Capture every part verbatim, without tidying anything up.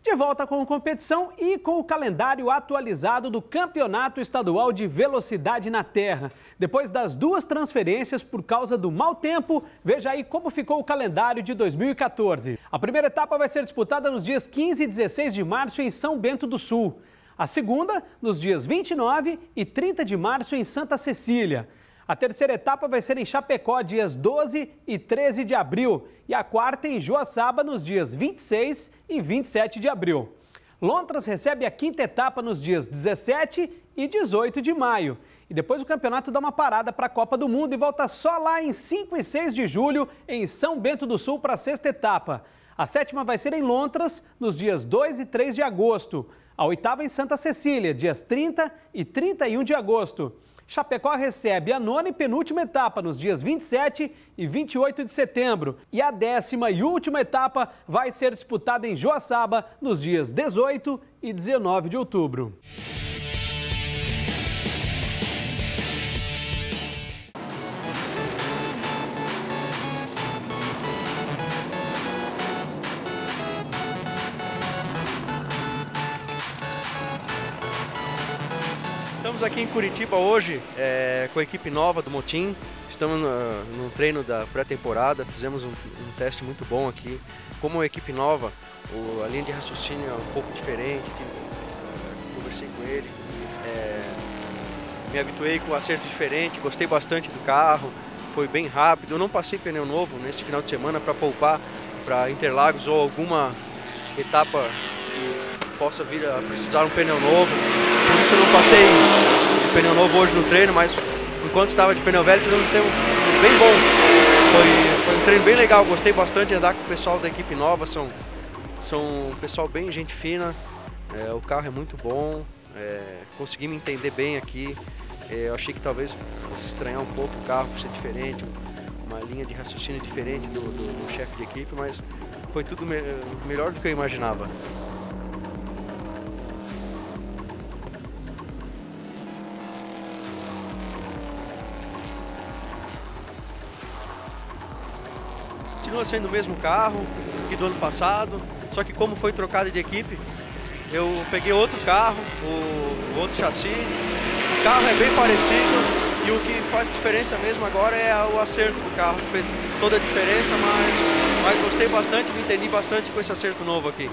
De volta com a competição e com o calendário atualizado do Campeonato Estadual de Velocidade na Terra. Depois das duas transferências por causa do mau tempo, veja aí como ficou o calendário de dois mil e quatorze. A primeira etapa vai ser disputada nos dias quinze e dezesseis de março em São Bento do Sul. A segunda, nos dias vinte e nove e trinta de março em Santa Cecília. A terceira etapa vai ser em Chapecó, dias doze e treze de abril. E a quarta em Joaçaba, nos dias vinte e seis e vinte e sete de abril. Lontras recebe a quinta etapa nos dias dezessete e dezoito de maio. E depois o campeonato dá uma parada para a Copa do Mundo e volta só lá em cinco e seis de julho, em São Bento do Sul, para a sexta etapa. A sétima vai ser em Lontras, nos dias dois e três de agosto. A oitava em Santa Cecília, dias trinta e trinta e um de agosto. Chapecó recebe a nona e penúltima etapa nos dias vinte e sete e vinte e oito de setembro. E a décima e última etapa vai ser disputada em Joaçaba nos dias dezoito e dezenove de outubro. Estamos aqui em Curitiba hoje é, com a equipe nova do Motim. Estamos no, no treino da pré-temporada, fizemos um, um teste muito bom aqui. Como a equipe nova, o, a linha de raciocínio é um pouco diferente, de, conversei com ele, é, me habituei com um acerto diferente, gostei bastante do carro, foi bem rápido. Eu não passei pneu novo nesse final de semana para poupar para Interlagos ou alguma etapa que possa vir a precisar um pneu novo. Por isso eu não passei de pneu novo hoje no treino, mas enquanto estava de pneu velho fizemos um tempo bem bom. Foi, foi um treino bem legal, gostei bastante de andar com o pessoal da equipe nova, são, são um pessoal bem gente fina, é, o carro é muito bom, é, consegui me entender bem aqui. É, eu achei que talvez fosse estranhar um pouco o carro por ser diferente, uma linha de raciocínio diferente do, do, do chefe de equipe, mas foi tudo me, melhor do que eu imaginava. Continua sendo o mesmo carro que do ano passado, só que como foi trocado de equipe, eu peguei outro carro, o outro chassi, o carro é bem parecido e o que faz diferença mesmo agora é o acerto do carro, que fez toda a diferença, mas, mas gostei bastante, me entendi bastante com esse acerto novo aqui.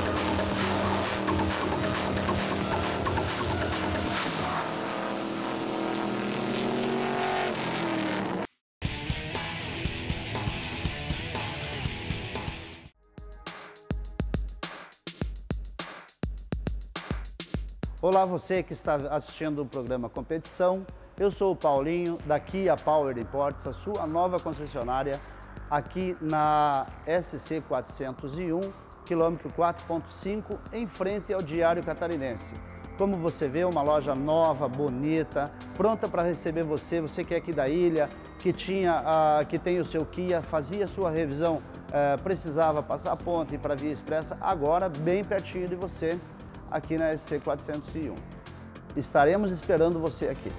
Olá, você que está assistindo o programa Competição. Eu sou o Paulinho, daqui a Power Imports, a sua nova concessionária aqui na S C quatrocentos e um, quilômetro quatro ponto cinco, em frente ao Diário Catarinense. Como você vê, uma loja nova, bonita, pronta para receber você, você que é aqui da ilha, que, tinha, uh, que tem o seu Kia, fazia sua revisão, uh, precisava passar a ponte para a Via Expressa, agora bem pertinho de você, aqui na S C quatrocentos e um. Estaremos esperando você aqui.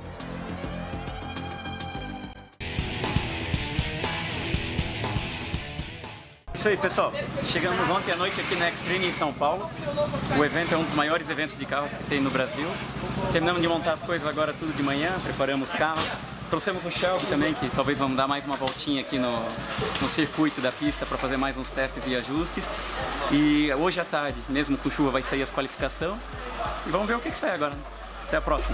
Isso aí, pessoal. Chegamos ontem à noite aqui na Extreme em São Paulo. O evento é um dos maiores eventos de carros que tem no Brasil. Terminamos de montar as coisas agora tudo de manhã, preparamos os carros. Trouxemos o Shelby também, que talvez vamos dar mais uma voltinha aqui no, no circuito da pista para fazer mais uns testes e ajustes. E hoje à tarde, mesmo com chuva, vai sair as qualificações. E vamos ver o que, que sai agora. Até a próxima.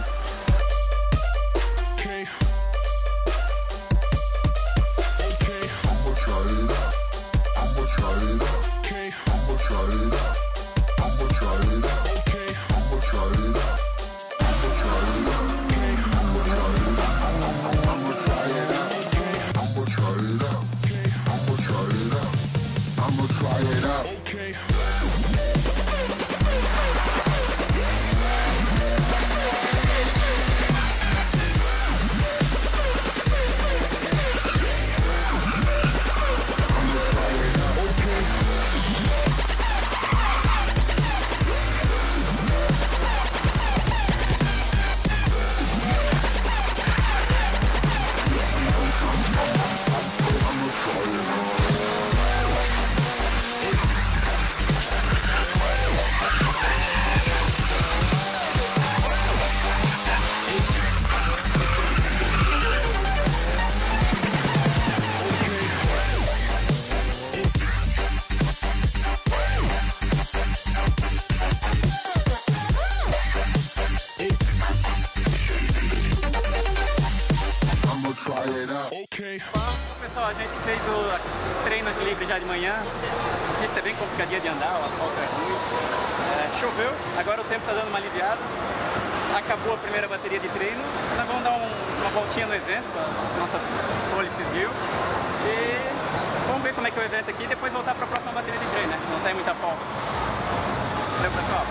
Pessoal, a gente fez o, os treinos livres já de manhã. A pista é bem complicadinha de andar, o asfalto é ruim. É, choveu, agora o tempo está dando uma aliviada. Acabou a primeira bateria de treino. Nós vamos dar um, uma voltinha no evento, com a nossa Pole Civil. E vamos ver como é que é o evento aqui e depois voltar para a próxima bateria de treino, né? Não tem muita folga. Valeu, pessoal.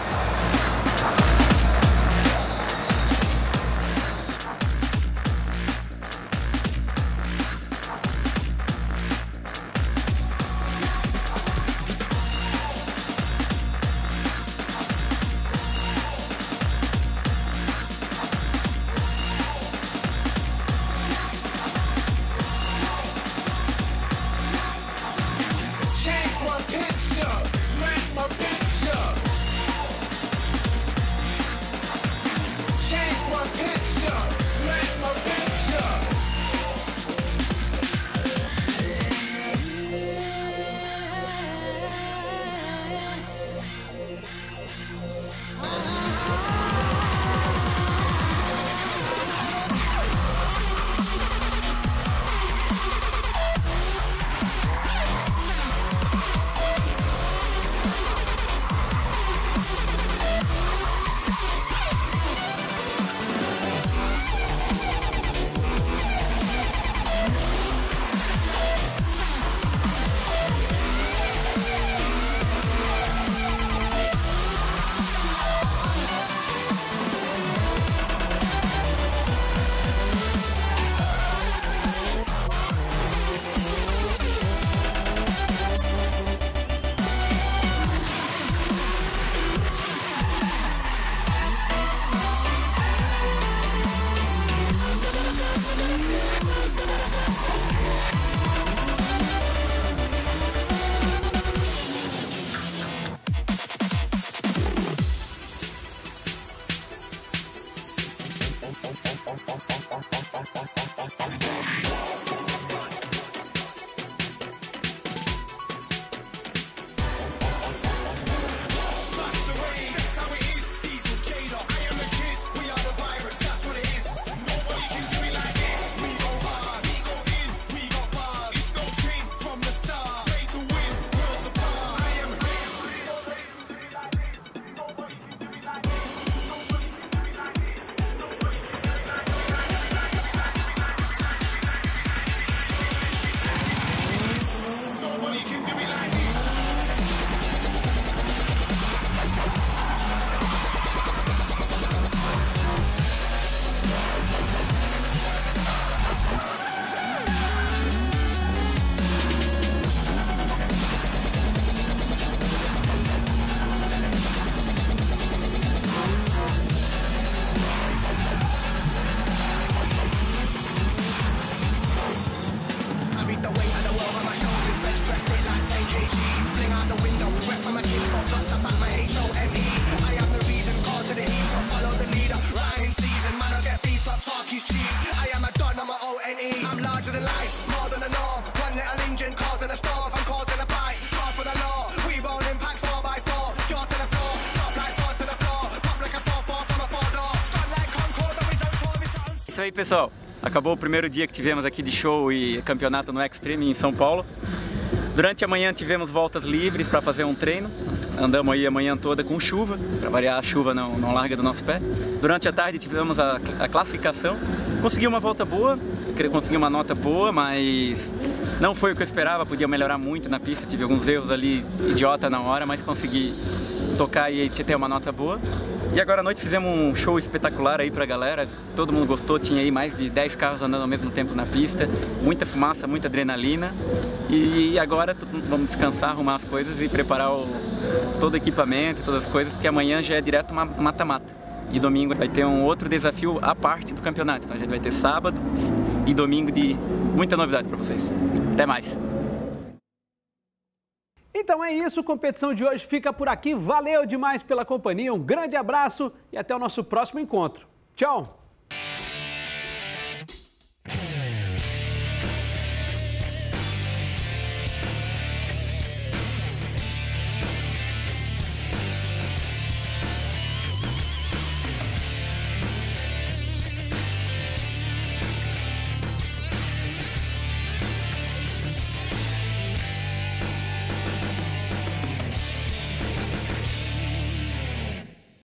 Isso aí, pessoal. Acabou o primeiro dia que tivemos aqui de show e campeonato no Extreme em São Paulo. Durante a manhã tivemos voltas livres para fazer um treino. Andamos aí a manhã toda com chuva, para variar, a chuva não, não larga do nosso pé. Durante a tarde tivemos a, a classificação. Consegui uma volta boa, consegui uma nota boa, mas não foi o que eu esperava, podia melhorar muito na pista. Tive alguns erros ali, idiota na hora, mas consegui tocar e ter uma nota boa. E agora à noite fizemos um show espetacular aí pra galera, todo mundo gostou, tinha aí mais de dez carros andando ao mesmo tempo na pista, muita fumaça, muita adrenalina. E agora vamos descansar, arrumar as coisas e preparar o, todo o equipamento, todas as coisas, porque amanhã já é direto mata-mata. E domingo vai ter um outro desafio à parte do campeonato, então a gente vai ter sábado e domingo de muita novidade pra vocês. Até mais! Então é isso, a competição de hoje fica por aqui. Valeu demais pela companhia, um grande abraço e até o nosso próximo encontro. Tchau!